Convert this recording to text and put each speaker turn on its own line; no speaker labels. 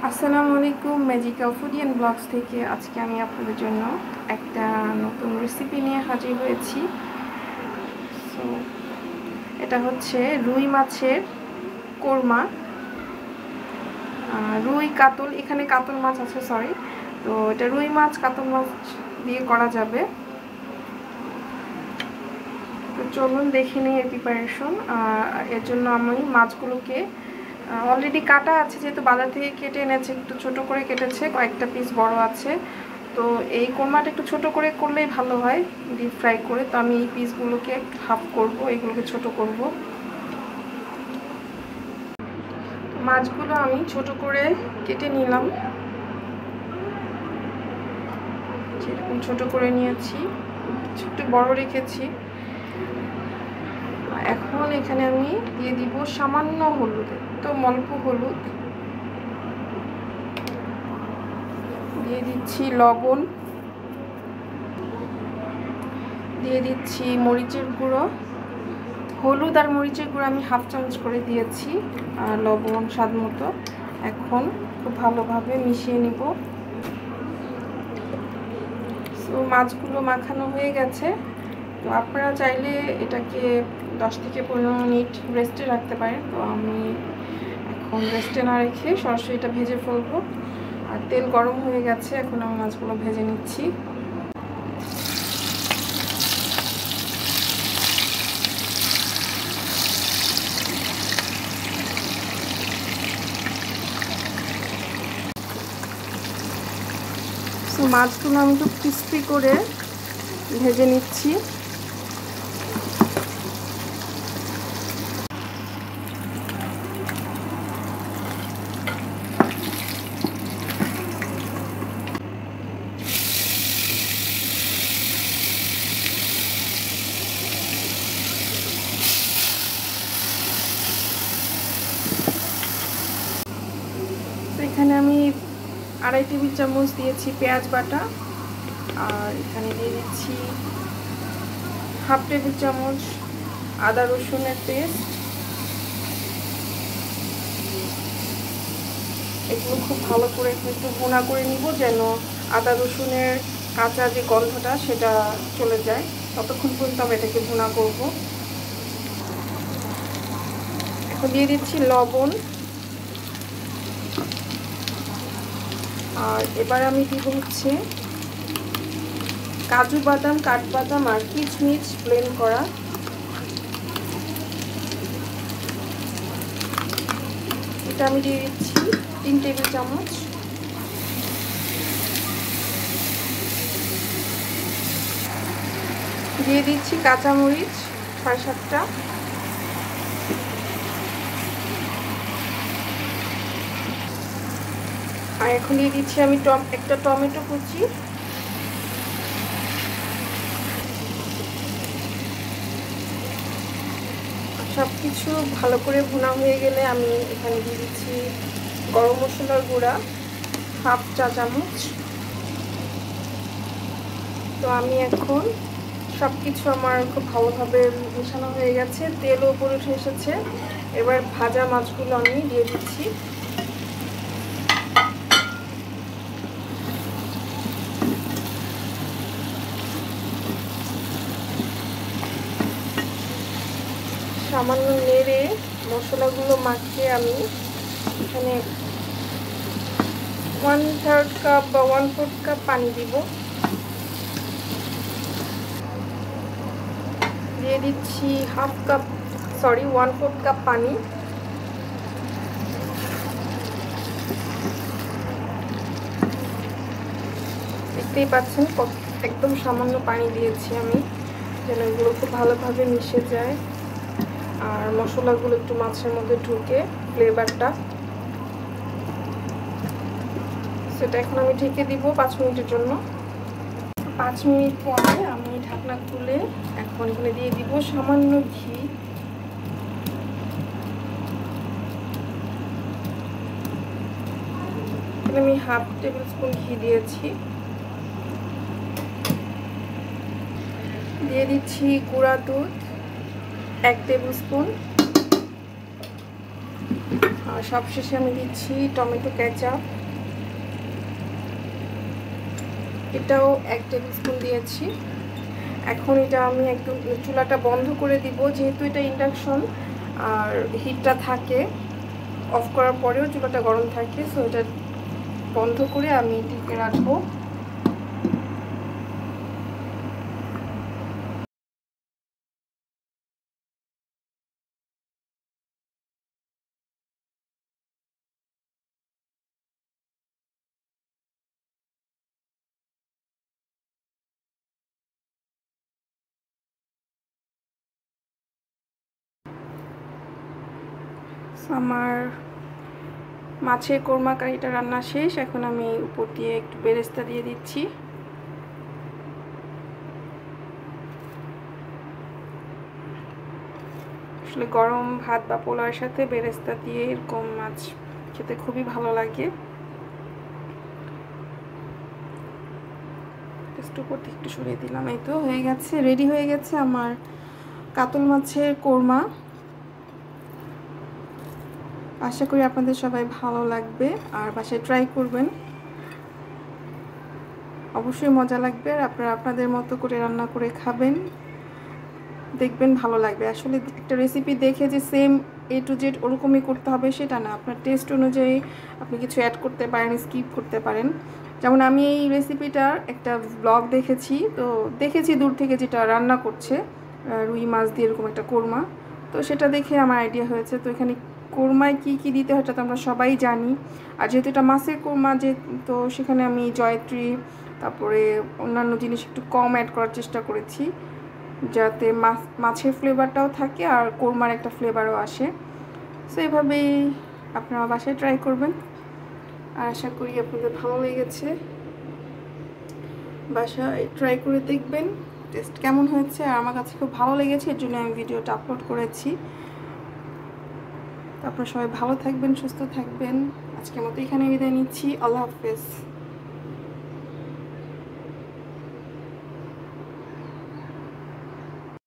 আসসালামু আলাইকুম, magical food and blogs থেকে আজকে আমি আপনাদের জন্য একটা নতুন রেসিপি নিয়ে হাজির হয়েছি। সো এটা হচ্ছে রুই মাছের কোরমা। রুই কাতল, এখানে কাতল মাছ আছে, সরি। তো এটা রুই মাছ কাতল মাছ দিয়ে করা যাবে। তো চলুন দেখে নিই এর প্রিপারেশন। এর জন্য আমি মাছগুলোকে অলরেডি কাটা আছে, যেহেতু বাজার থেকে কেটে এনেছে, একটু ছোট করে কেটেছে, কয়েকটা পিস বড় আছে। তো এই কোরমাটা একটু ছোট করে করলেই ভালো হয়, ডিপ ফ্রাই করে। তো আমি এই পিসগুলোকে হাফ করব, এগুলোকে ছোট করব। মাছগুলো আমি ছোট করে কেটে নিলাম, যেরকম ছোট করে নিয়েছি, একটু বড় রেখেছি। এখন এখানে আমি দিয়ে দিব সামান্য হলুদ, একদম অল্প হলুদ দিয়ে দিচ্ছি, লবণ দিয়ে দিচ্ছি, মরিচের গুঁড়ো, হলুদ আর মরিচের গুঁড়ো আমি হাফ চামচ করে দিয়েছি, আর লবণ স্বাদ মতো। এখন খুব ভালোভাবে মিশিয়ে নিব। তো মাছগুলো মাখানো হয়ে গেছে। তো আপনারা চাইলে এটাকে 10 থেকে 15 মিনিট রেস্টে রাখতে পারেন। তো আমি এখন রেস্টে না রেখে সরাসরি এটা ভেজে ফেলবো। আর তেল গরম হয়ে গেছে, এখন আমি মাছগুলো ভেজে নিচ্ছি। তো মাছগুলো আমি একটু ক্রিস্পি করে ভেজে নিচ্ছি। এখানে আমি 2.5 টেবিল চামচ দিয়েছি পেঁয়াজ বাটা, আর এখানে দিয়ে দিচ্ছি হাফ টেবিল চামচ আদা রসুনের পেস্ট। এগুলো খুব ভালো করে একটু ভুনা করে নিব, যেন আদা রসুনের কাঁচা যে গন্ধটা সেটা চলে যায়। ততক্ষণ পর্যন্ত আমি এটাকে ভুনা করব। এখন দিয়ে দিচ্ছি লবণ, আর এবার আমি দিব হচ্ছে কাজু বাদাম, কাঠবাদাম আর কিশমিশ ব্লেন্ড করা। এটা আমি দিয়ে দিচ্ছি 3 টেবিল চামচ। দিয়ে দিচ্ছি কাঁচামরিচ 6-7টা। আর এখন দিয়ে দিচ্ছি আমি একটা টমেটো কুচি। সব কিছু ভালো করে ভুনা হয়ে গেলে আমি এখানে দিয়ে দিচ্ছি গরম মশলার গুঁড়া হাফ চা চামচ। তো আমি এখন সব কিছু আমার খুব ভালোভাবে মেশানো হয়ে গেছে, তেলও উপরে উঠে এসেছে। এবার ভাজা মাছগুলো আমি দিয়ে দিচ্ছি। সামান্য নেড়ে মশলাগুলো মাখিয়ে আমি এখানে 1/3 কাপ বা 1/4 কাপ পানি দিব। দিয়ে দিচ্ছি 1/4 কাপ পানি। দেখতেই পাচ্ছেন একদম সামান্য পানি দিয়েছি আমি, যেন এগুলো খুব ভালোভাবে মিশে যায় আর মশলাগুলো একটু মাছের মধ্যে ঢুকে ফ্লেভারটা। সেটা এখন আমি ঢেকে দিব 5 মিনিটের জন্য। 5 মিনিট পরে আমি ঢাকনা খুলে এখন এখানে দিয়ে দিব সামান্য ঘি। আমি হাফ টেবিল স্পুন ঘি দিয়েছি। দিয়ে দিচ্ছি গুঁড়া দুধ 1 টেবিল স্পুন। আর সবশেষে আমি দিচ্ছি টমেটো কেচাপ, এটাও 1 টেবিল স্পুন দিয়েছি। এখন এটা আমি একদম চুলাটা বন্ধ করে দিব, যেহেতু এটা ইন্ডাকশন আর হিটটা থাকে, অফ করার পরেও চুলাটা গরম থাকে, সো এটা বন্ধ করে আমি ঢেকে রাখবো। আমার মাছের কোরমা কারিটা রান্না শেষ। এখন আমি উপর দিয়ে একটু বেরেস্তা দিয়ে দিচ্ছি। আসলে গরম ভাত বা পোলাওর সাথে বেরেস্তা দিয়ে এরকম মাছ খেতে খুবই ভালো লাগে। উপর থেকে একটু সরিয়ে দিলাম। এই তো হয়ে গেছে, রেডি হয়ে গেছে আমার কাতল মাছের কোরমা। আশা করি আপনাদের সবাই ভালো লাগবে আর বাসায় ট্রাই করবেন, অবশ্যই মজা লাগবে। আর আপনারা আপনাদের মতো করে রান্না করে খাবেন, দেখবেন ভালো লাগবে। আসলে একটা রেসিপি দেখে যে সেম A to Z ওরকমই করতে হবে সেটা না, আপনার টেস্ট অনুযায়ী আপনি কিছু অ্যাড করতে পারেন, স্কিপ করতে পারেন। যেমন আমি এই রেসিপিটার একটা ব্লগ দেখেছি, তো দেখেছি দূর থেকে যেটা রান্না করছে রুই মাছ দিয়ে এরকম একটা কোরমা, তো সেটা দেখে আমার আইডিয়া হয়েছে। তো এখানে কোরমায় কি কি দিতে হয় এটা তো আমরা সবাই জানি, আর যেহেতু এটা মাছের কোরমা, যে তো সেখানে আমি জয়ত্রী তারপরে অন্যান্য জিনিস একটু কম অ্যাড করার চেষ্টা করেছি, যাতে মাছের ফ্লেভারটাও থাকে আর কোরমার একটা ফ্লেভারও আসে। সো এভাবেই আপনারা বাসায় ট্রাই করবেন, আর আশা করি আপনাদের ভালো লেগেছে। বাসায় ট্রাই করে দেখবেন টেস্ট কেমন হয়েছে। আর আমার কাছে খুব ভালো লেগেছে, এর জন্য আমি ভিডিওটা আপলোড করেছি। আপনারা সবাই ভালো থাকবেন, সুস্থ থাকবেন। আজকের মতো এখানে বিদায় নিচ্ছি। আল্লাহ হাফেজ।